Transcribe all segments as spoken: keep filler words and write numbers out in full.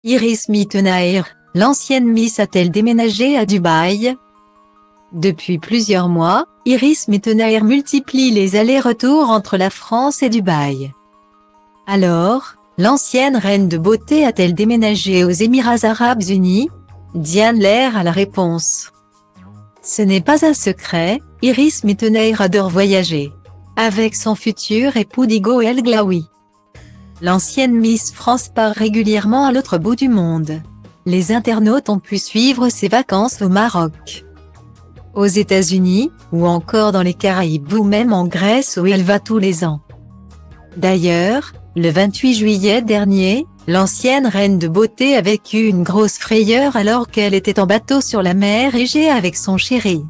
Iris Mittenaere, l'ancienne Miss a-t-elle déménagé à Dubaï? Depuis plusieurs mois, Iris Mittenaere multiplie les allers-retours entre la France et Dubaï. Alors, l'ancienne reine de beauté a-t-elle déménagé aux Émirats Arabes Unis? Diane Lair a la réponse. Ce n'est pas un secret, Iris Mittenaere adore voyager. Avec son futur époux Diego El Glaoui. L'ancienne Miss France part régulièrement à l'autre bout du monde. Les internautes ont pu suivre ses vacances au Maroc, aux États-Unis, ou encore dans les Caraïbes ou même en Grèce où elle va tous les ans. D'ailleurs, le vingt-huit juillet dernier, l'ancienne reine de beauté a vécu une grosse frayeur alors qu'elle était en bateau sur la mer Égée avec son chéri.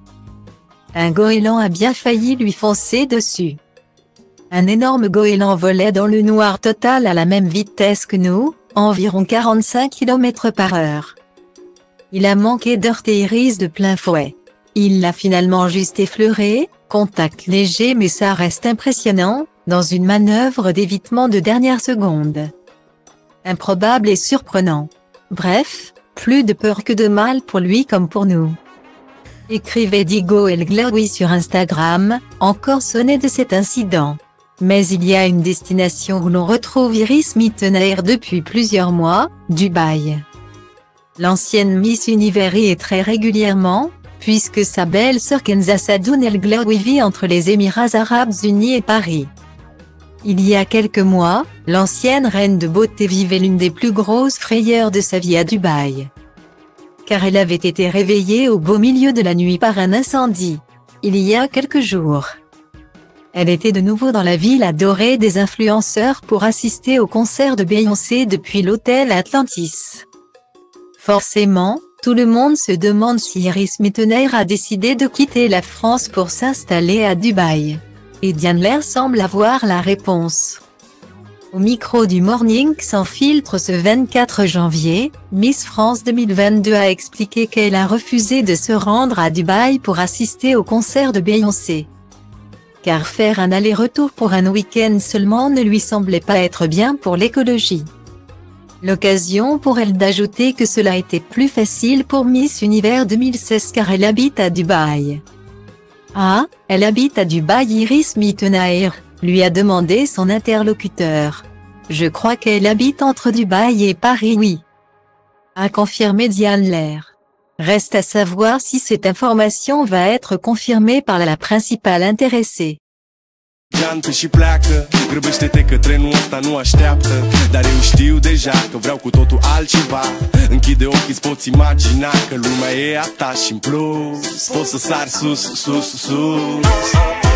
Un goéland a bien failli lui foncer dessus. Un énorme goéland volait dans le noir total à la même vitesse que nous, environ quarante-cinq kilomètres par heure. Il a manqué d'heurter Iris de plein fouet. Il l'a finalement juste effleuré, contact léger mais ça reste impressionnant, dans une manœuvre d'évitement de dernière seconde. Improbable et surprenant. Bref, plus de peur que de mal pour lui comme pour nous. Écrivait Diego El Glaoui sur Instagram, encore sonné de cet incident. Mais il y a une destination où l'on retrouve Iris Mittenaere depuis plusieurs mois, Dubaï. L'ancienne Miss Univers y est très régulièrement, puisque sa belle-sœur Kenza Sadoun El Glaoui vit entre les Émirats Arabes Unis et Paris. Il y a quelques mois, l'ancienne reine de beauté vivait l'une des plus grosses frayeurs de sa vie à Dubaï. Car elle avait été réveillée au beau milieu de la nuit par un incendie, il y a quelques jours. Elle était de nouveau dans la ville adorée des influenceurs pour assister au concert de Beyoncé depuis l'hôtel Atlantis. Forcément, tout le monde se demande si Iris Mittenaere a décidé de quitter la France pour s'installer à Dubaï. Et Diane Lair semble avoir la réponse. Au micro du Morning Sans Filtre ce vingt-quatre janvier, Miss France deux mille vingt-deux a expliqué qu'elle a refusé de se rendre à Dubaï pour assister au concert de Beyoncé. Car faire un aller-retour pour un week-end seulement ne lui semblait pas être bien pour l'écologie. L'occasion pour elle d'ajouter que cela était plus facile pour Miss Univers deux mille seize car elle habite à Dubaï. Ah, elle habite à Dubaï Iris Mittenaere, lui a demandé son interlocuteur. Je crois qu'elle habite entre Dubaï et Paris oui. A confirmé Diane Lair. Reste à savoir si cette information va être confirmée par la principale intéressée. Geantă și pleacă, grăbește-te că trenul ăsta nu așteaptă. Dar eu știu deja că vreau cu totul altceva. Închide ochii, îți poți imagina că lumea e a ta și în plus poți să sari sus, sus, sus.